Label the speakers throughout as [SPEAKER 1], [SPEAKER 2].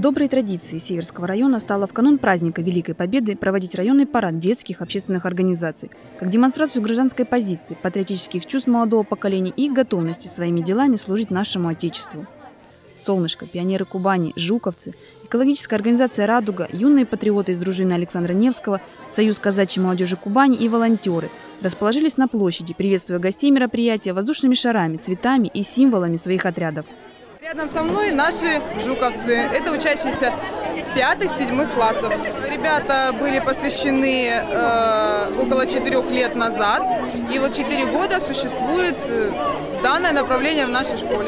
[SPEAKER 1] Доброй традицией Северского района стало в канун праздника Великой Победы проводить районный парад детских общественных организаций, как демонстрацию гражданской позиции, патриотических чувств молодого поколения и готовности своими делами служить нашему Отечеству. «Солнышко», пионеры Кубани, жуковцы, экологическая организация «Радуга», юные патриоты из дружины Александра Невского, Союз казачьей молодежи Кубани и волонтеры расположились на площади, приветствуя гостей мероприятия воздушными шарами, цветами и символами своих отрядов.
[SPEAKER 2] Рядом со мной наши жуковцы. Это учащиеся 5-7 классов. Ребята были посвящены около 4 лет назад. И вот 4 года существует данное направление в нашей школе.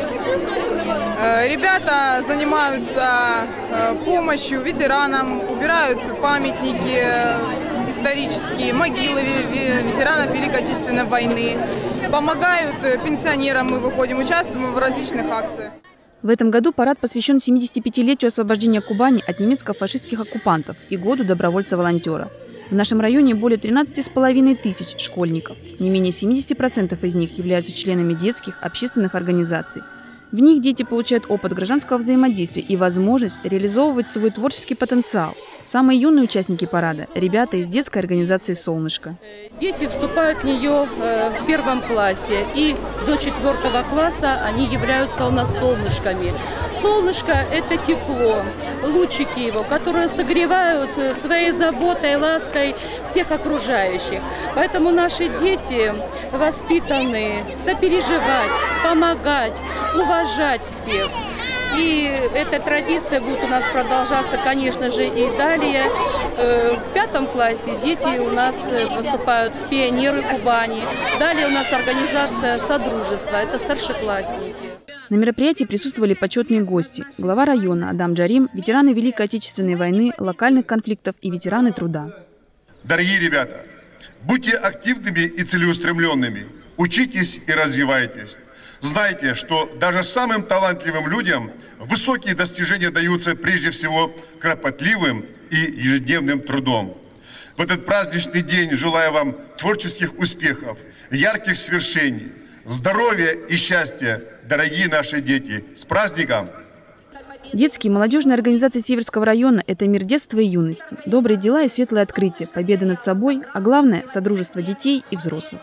[SPEAKER 2] Ребята занимаются помощью ветеранам, убирают памятники исторические, могилы ветеранов Великой Отечественной войны. Помогают пенсионерам, мы выходим, участвуем в различных акциях.
[SPEAKER 1] В этом году парад посвящен 75-летию освобождения Кубани от немецко-фашистских оккупантов и году добровольца-волонтера. В нашем районе более 13,5 тысяч школьников. Не менее 70% из них являются членами детских общественных организаций. В них дети получают опыт гражданского взаимодействия и возможность реализовывать свой творческий потенциал. Самые юные участники парада – ребята из детской организации «Солнышко».
[SPEAKER 3] Дети вступают в нее в 1 классе, и до 4 класса они являются у нас солнышками. Солнышко – это тепло, лучики его, которые согревают своей заботой, лаской всех окружающих. Поэтому наши дети воспитаны сопереживать, помогать, уважать всех. И эта традиция будет у нас продолжаться, конечно же, и далее. В 5 классе дети у нас поступают в пионеры Кубани. Далее у нас организация «Содружество», это старшеклассники.
[SPEAKER 1] На мероприятии присутствовали почетные гости. Глава района Адам Джарим, ветераны Великой Отечественной войны, локальных конфликтов и ветераны труда.
[SPEAKER 4] Дорогие ребята, будьте активными и целеустремленными, учитесь и развивайтесь. Знайте, что даже самым талантливым людям высокие достижения даются прежде всего кропотливым и ежедневным трудом. В этот праздничный день желаю вам творческих успехов, ярких свершений, здоровья и счастья, дорогие наши дети. С праздником!
[SPEAKER 1] Детские и молодежные организации Северского района – это мир детства и юности, добрые дела и светлые открытия, победы над собой, а главное – содружество детей и взрослых.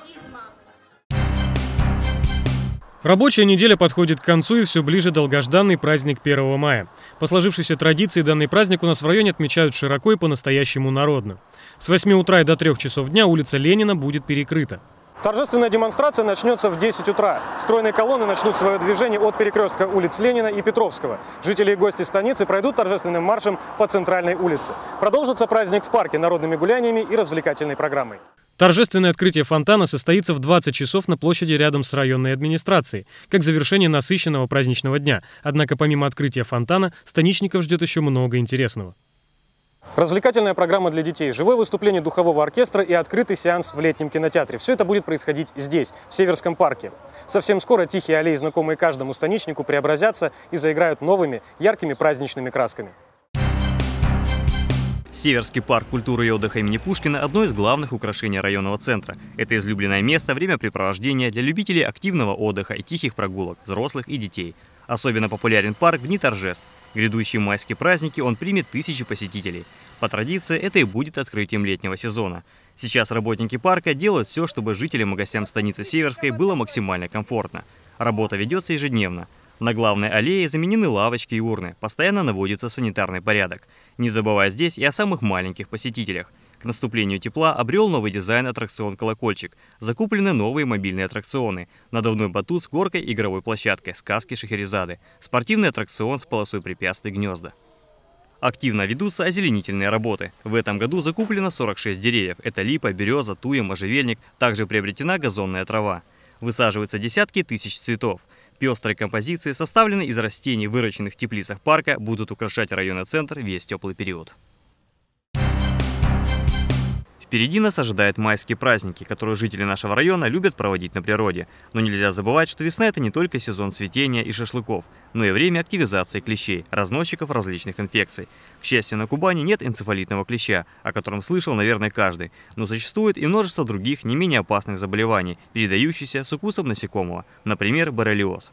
[SPEAKER 5] Рабочая неделя подходит к концу, и все ближе долгожданный праздник 1 мая. По сложившейся традиции данный праздник у нас в районе отмечают широко и по-настоящему народно. С 8 утра и до 3 часов дня улица Ленина будет перекрыта.
[SPEAKER 6] Торжественная демонстрация начнется в 10 утра. Стройные колонны начнут свое движение от перекрестка улиц Ленина и Петровского. Жители и гости станицы пройдут торжественным маршем по центральной улице. Продолжится праздник в парке народными гуляниями и развлекательной программой.
[SPEAKER 5] Торжественное открытие фонтана состоится в 20 часов на площади рядом с районной администрацией, как завершение насыщенного праздничного дня. Однако помимо открытия фонтана, станичников ждет еще много интересного.
[SPEAKER 6] Развлекательная программа для детей, живое выступление духового оркестра и открытый сеанс в летнем кинотеатре. Все это будет происходить здесь, в Северском парке. Совсем скоро тихие аллеи, знакомые каждому станичнику, преобразятся и заиграют новыми, яркими праздничными красками.
[SPEAKER 7] Северский парк культуры и отдыха имени Пушкина – одно из главных украшений районного центра. Это излюбленное место времяпрепровождения для любителей активного отдыха и тихих прогулок, взрослых и детей. Особенно популярен парк в дни торжеств. В грядущие майские праздники он примет тысячи посетителей. По традиции, это и будет открытием летнего сезона. Сейчас работники парка делают все, чтобы жителям и гостям станицы Северской было максимально комфортно. Работа ведется ежедневно. На главной аллее заменены лавочки и урны, постоянно наводится санитарный порядок. Не забывая здесь и о самых маленьких посетителях. К наступлению тепла обрел новый дизайн аттракцион «Колокольчик». Закуплены новые мобильные аттракционы. Надувной батут с горкой и игровой площадкой, сказки Шахерезады. Спортивный аттракцион с полосой препятствий «Гнезда». Активно ведутся озеленительные работы. В этом году закуплено 46 деревьев. Это липа, береза, туя, можжевельник. Также приобретена газонная трава. Высаживаются десятки тысяч цветов. Пестрые композиции, составленные из растений, выращенных в теплицах парка, будут украшать районный центр весь теплый период. Впереди нас ожидают майские праздники, которые жители нашего района любят проводить на природе. Но нельзя забывать, что весна – это не только сезон цветения и шашлыков, но и время активизации клещей, разносчиков различных инфекций. К счастью, на Кубани нет энцефалитного клеща, о котором слышал, наверное, каждый. Но существует и множество других, не менее опасных заболеваний, передающихся с укусом насекомого, например, боррелиоз.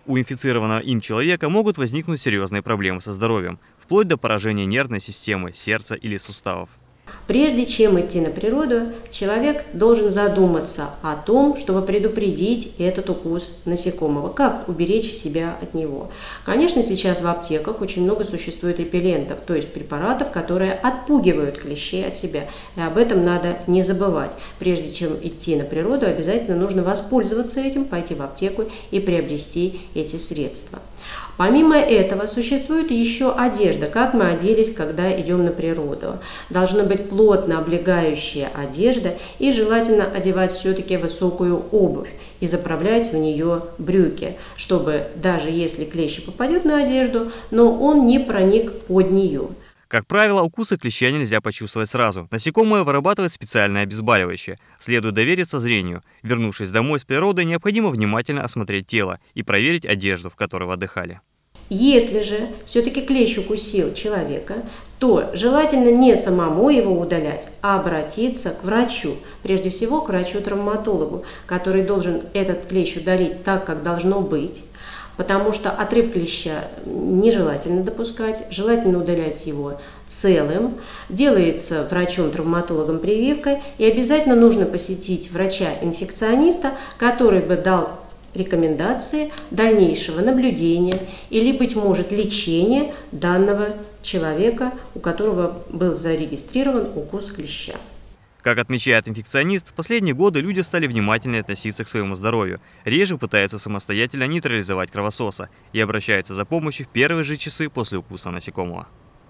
[SPEAKER 7] У инфицированного им человека могут возникнуть серьезные проблемы со здоровьем, вплоть до поражения нервной системы, сердца или суставов.
[SPEAKER 8] Прежде чем идти на природу, человек должен задуматься о том, чтобы предупредить этот укус насекомого, как уберечь себя от него. Конечно, сейчас в аптеках очень много существует репеллентов, то есть препаратов, которые отпугивают клещей от себя. И об этом надо не забывать. Прежде чем идти на природу, обязательно нужно воспользоваться этим, пойти в аптеку и приобрести эти средства. Помимо этого, существует еще одежда, как мы оделись, когда идем на природу. Должна быть плотно облегающая одежда и желательно одевать все-таки высокую обувь и заправлять в нее брюки, чтобы даже если клещ попадет на одежду, но он не проник под нее.
[SPEAKER 7] Как правило, укусы клеща нельзя почувствовать сразу. Насекомое вырабатывает специальное обезболивающее. Следует довериться зрению. Вернувшись домой с природы, необходимо внимательно осмотреть тело и проверить одежду, в которой вы отдыхали.
[SPEAKER 8] Если же все-таки клещ укусил человека, то желательно не самому его удалять, а обратиться к врачу. Прежде всего к врачу-травматологу, который должен этот клещ удалить так, как должно быть. Потому что отрыв клеща нежелательно допускать, желательно удалять его целым. Делается врачом-травматологом прививка, и обязательно нужно посетить врача-инфекциониста, который бы дал рекомендации дальнейшего наблюдения или, быть может, лечения данного человека, у которого был зарегистрирован укус клеща.
[SPEAKER 7] Как отмечает инфекционист, в последние годы люди стали внимательнее относиться к своему здоровью, реже пытаются самостоятельно нейтрализовать кровососа и обращаются за помощью в первые же часы после укуса насекомого.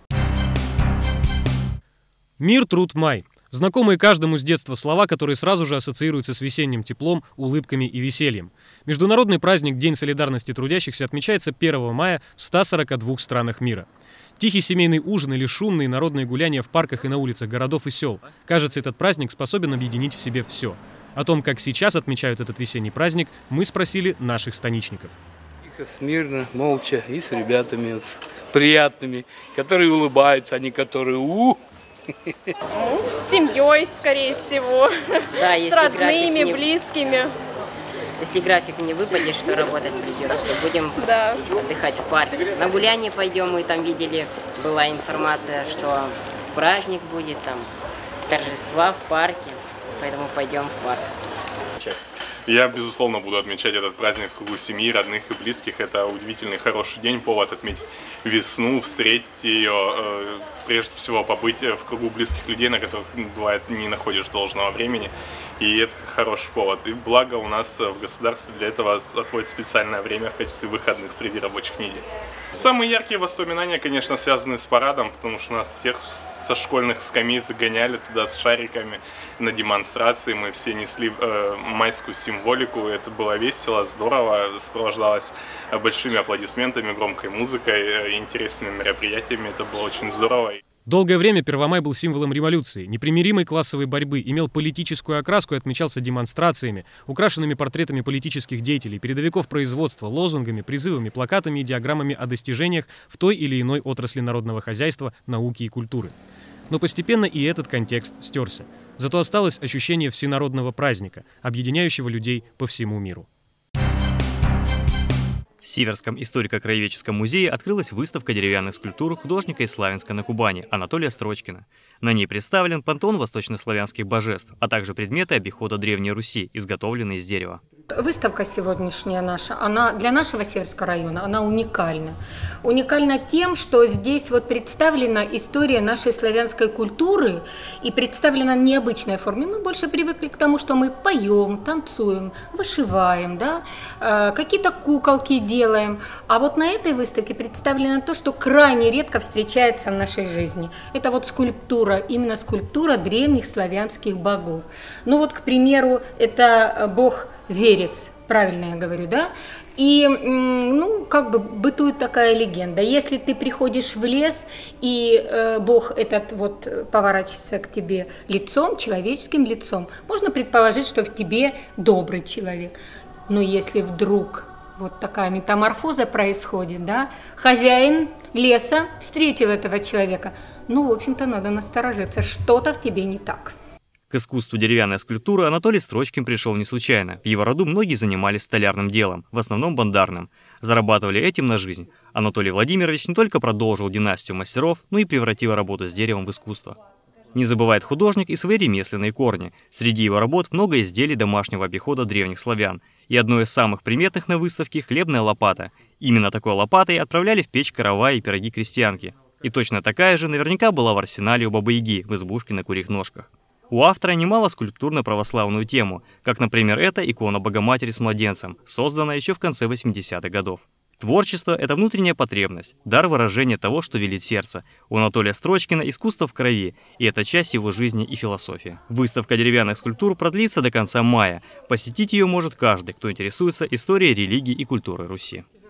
[SPEAKER 5] Мир, труд, май. Знакомые каждому с детства слова, которые сразу же ассоциируются с весенним теплом, улыбками и весельем. Международный праздник День солидарности трудящихся отмечается 1 мая в 142 странах мира. Тихий семейный ужин или шумные народные гуляния в парках и на улицах городов и сел. Кажется, этот праздник способен объединить в себе все. О том, как сейчас отмечают этот весенний праздник, мы спросили наших станичников.
[SPEAKER 9] Тихо, смирно, молча и с ребятами, с приятными, которые улыбаются, а не которые
[SPEAKER 10] С семьей, скорее всего,
[SPEAKER 11] да,
[SPEAKER 10] с родными, близкими.
[SPEAKER 11] Если график не выпадет, что работать придется, то будем отдыхать в парке. На гуляние пойдем, мы там видели, была информация, что праздник будет, там торжества в парке, поэтому пойдем в парк.
[SPEAKER 12] Я, безусловно, буду отмечать этот праздник в кругу семьи, родных и близких. Это удивительный, хороший день, повод отметить весну, встретить ее, прежде всего побыть в кругу близких людей, на которых, бывает, не находишь должного времени. И это хороший повод. И благо у нас в государстве для этого отводит специальное время в качестве выходных среди рабочих недель. Самые яркие воспоминания, конечно, связаны с парадом, потому что нас всех со школьных скамей загоняли туда с шариками на демонстрации. Мы все несли майскую символику. Это было весело, здорово, сопровождалось большими аплодисментами, громкой музыкой, интересными мероприятиями. Это было очень здорово.
[SPEAKER 5] Долгое время 1 мая был символом революции, непримиримой классовой борьбы, имел политическую окраску и отмечался демонстрациями, украшенными портретами политических деятелей, передовиков производства, лозунгами, призывами, плакатами и диаграммами о достижениях в той или иной отрасли народного хозяйства, науки и культуры. Но постепенно и этот контекст стерся. Зато осталось ощущение всенародного праздника, объединяющего людей по всему миру.
[SPEAKER 7] В Северском историко-краеведческом музее открылась выставка деревянных скульптур художника из Славянска на Кубани Анатолия Строчкина. На ней представлен пантеон восточнославянских божеств, а также предметы обихода Древней Руси, изготовленные из дерева.
[SPEAKER 13] Выставка сегодняшняя наша, она для нашего Северского района, она уникальна. Уникальна тем, что здесь вот представлена история нашей славянской культуры и представлена в необычной форме. Мы больше привыкли к тому, что мы поем, танцуем, вышиваем, да? Какие-то куколки делаем. А вот на этой выставке представлено то, что крайне редко встречается в нашей жизни. Это вот скульптура, именно скульптура древних славянских богов. Ну вот, к примеру, это бог Верес, правильно я говорю, да? И, ну, как бы бытует такая легенда. Если ты приходишь в лес, и бог этот вот поворачивается к тебе лицом, человеческим лицом, можно предположить, что в тебе добрый человек. Но если вдруг вот такая метаморфоза происходит, да, хозяин леса встретил этого человека, ну, в общем-то, надо насторожиться, что-то в тебе не так.
[SPEAKER 7] К искусству деревянной скульптуры Анатолий Строчкин пришел не случайно. В его роду многие занимались столярным делом, в основном бандарным. Зарабатывали этим на жизнь. Анатолий Владимирович не только продолжил династию мастеров, но и превратил работу с деревом в искусство. Не забывает художник и свои ремесленные корни. Среди его работ много изделий домашнего обихода древних славян. И одно из самых приметных на выставке – хлебная лопата. Именно такой лопатой отправляли в печь каравай и пироги крестьянки. И точно такая же наверняка была в арсенале у Бабы-Яги в избушке на курьих ножках. У автора немало скульптур на православную тему, как, например, эта икона Богоматери с младенцем, созданная еще в конце 80-х годов. Творчество – это внутренняя потребность, дар выражения того, что велит сердце. У Анатолия Строчкина искусство в крови, и это часть его жизни и философии. Выставка деревянных скульптур продлится до конца мая. Посетить ее может каждый, кто интересуется историей религии и культуры Руси.